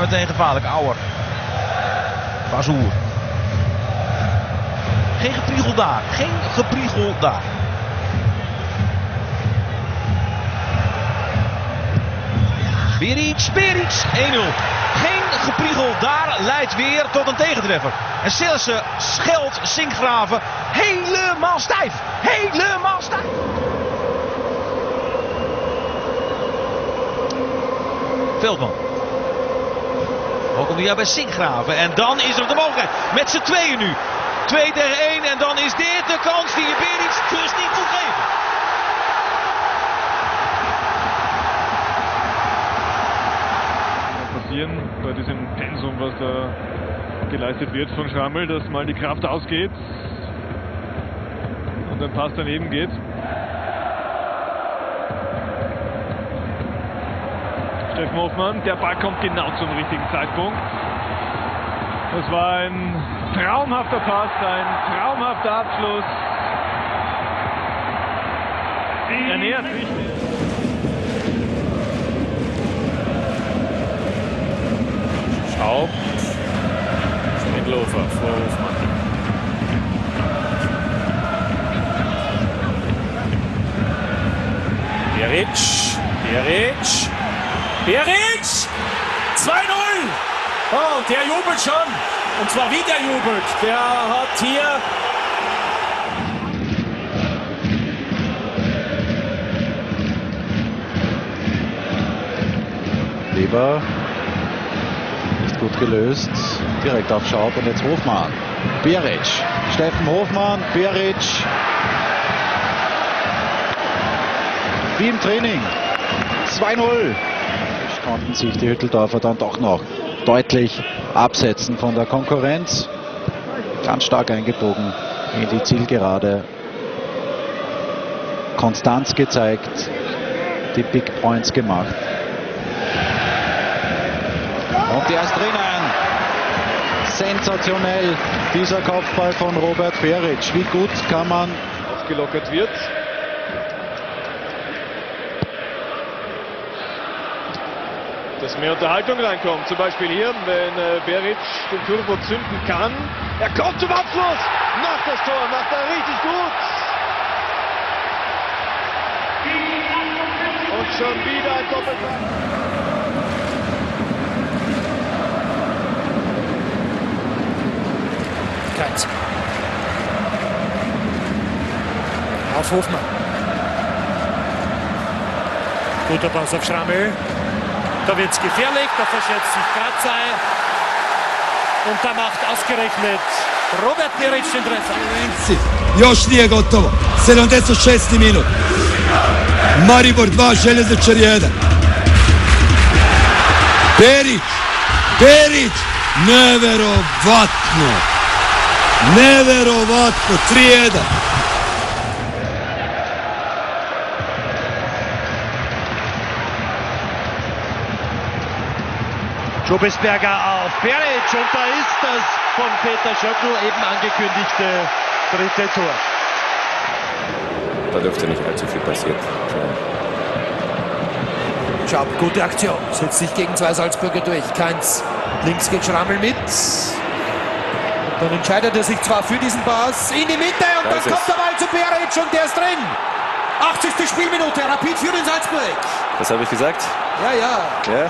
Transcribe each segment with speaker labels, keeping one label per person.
Speaker 1: meteen gevaarlijk. Auer. Bazoer. Geen gepriegel daar. Geen gepriegel daar. Beric. 1-0. Geen gepriegel daar leidt weer tot een tegentreffer. En Sillissen scheldt Sinkgraven helemaal stijf. Helemaal stijf. Veldman. Ook komt hij bij Sinkgraven. En dan is er de mogelijkheid. Met z'n tweeën nu. 2 tegen 1. En dan is dit de kans die je Beric dus niet moet geven.
Speaker 2: Bei diesem Pensum, was da geleistet wird von Schrammel, dass mal die Kraft ausgeht und ein Pass daneben geht. Steffen Hofmann, der Ball kommt genau zum richtigen Zeitpunkt. Das war ein traumhafter Pass, ein traumhafter Abschluss. Er nähert sich.
Speaker 3: Schau. Schmidlofer vor Hofmann. Beric. 2-0! Oh, der jubelt schon. Und zwar wie der jubelt. Der hat hier...
Speaker 4: Leber. Gut gelöst, direkt auf Schaub und jetzt Hofmann. Beric, Steffen Hofmann, Beric. Wie im Training. 2-0. Konnten sich die Hütteldorfer dann doch noch deutlich absetzen von der Konkurrenz. Ganz stark eingebogen in die Zielgerade. Konstanz gezeigt, die Big Points gemacht. Und der ist drinnen. Sensationell, dieser Kopfball von Robert Beric. Wie gut kann man
Speaker 2: Aufgelockert wird. Dass mehr Unterhaltung reinkommt. Zum Beispiel hier, wenn Beric den Turbo zünden kann. Er kommt zum Abschluss. Macht das Tor, macht er richtig gut. Und schon wieder ein Doppelpack.
Speaker 5: Keins. Auf Hofmann. Guter Pass auf Schrammel. Da wird es gefährlich, da verschätzt sich Gratzai. Und da macht ausgerechnet Robert Beric den Treffer.
Speaker 6: Još nije gotovo. 76. minut. Maribor 2, Željezničar 1. Beric. Neverovatno. 3-1.
Speaker 7: Schobesberger auf Beric und da ist das von Peter Schöckl eben angekündigte dritte Tor.
Speaker 3: Da dürfte nicht allzu viel passieren.
Speaker 5: Schaub, gute Aktion. Setzt sich gegen 2 Salzburger durch. Keins. Links geht Schrammel mit. Dann entscheidet er sich zwar für diesen Pass in die Mitte und dann kommt der Ball zu Beric und der ist drin. 80. Spielminute, Rapid führt in Salzburg.
Speaker 3: Was habe ich gesagt?
Speaker 5: Ja.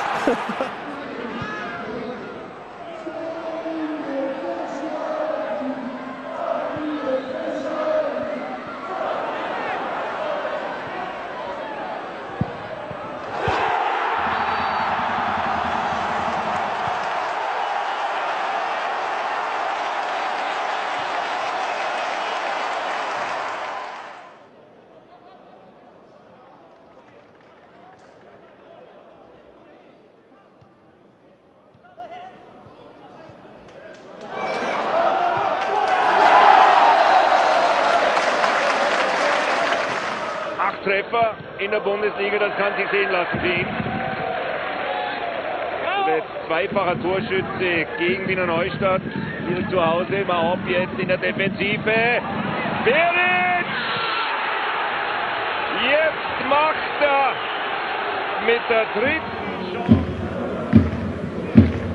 Speaker 2: Treffer in der Bundesliga, das kann sich sehen lassen für ihn. Zuletzt zweifacher Torschütze gegen Wiener Neustadt. Hier zu Hause, Mahop jetzt in der Defensive. Beric! Jetzt macht er mit der dritten Chance.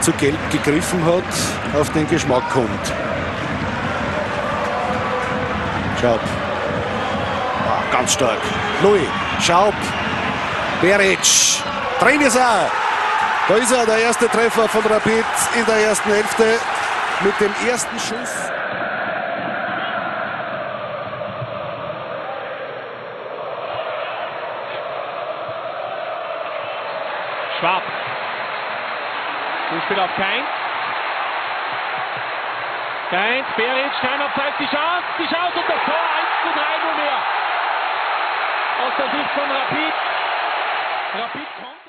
Speaker 8: zu Gelb gegriffen hat, auf den Geschmack kommt. Schaub. Ganz stark. Louis, Schaub, Beric, drin ist er. Da ist er, der erste Treffer von Rapid in der ersten Hälfte mit dem ersten Schuss.
Speaker 2: Schwab. Zuspiel auf Kainz. Kainz, Beric, Steinabseits, die Chance und das Tor 1:3 nur mehr. Aus der Sicht von Rapid. Rapid kommt.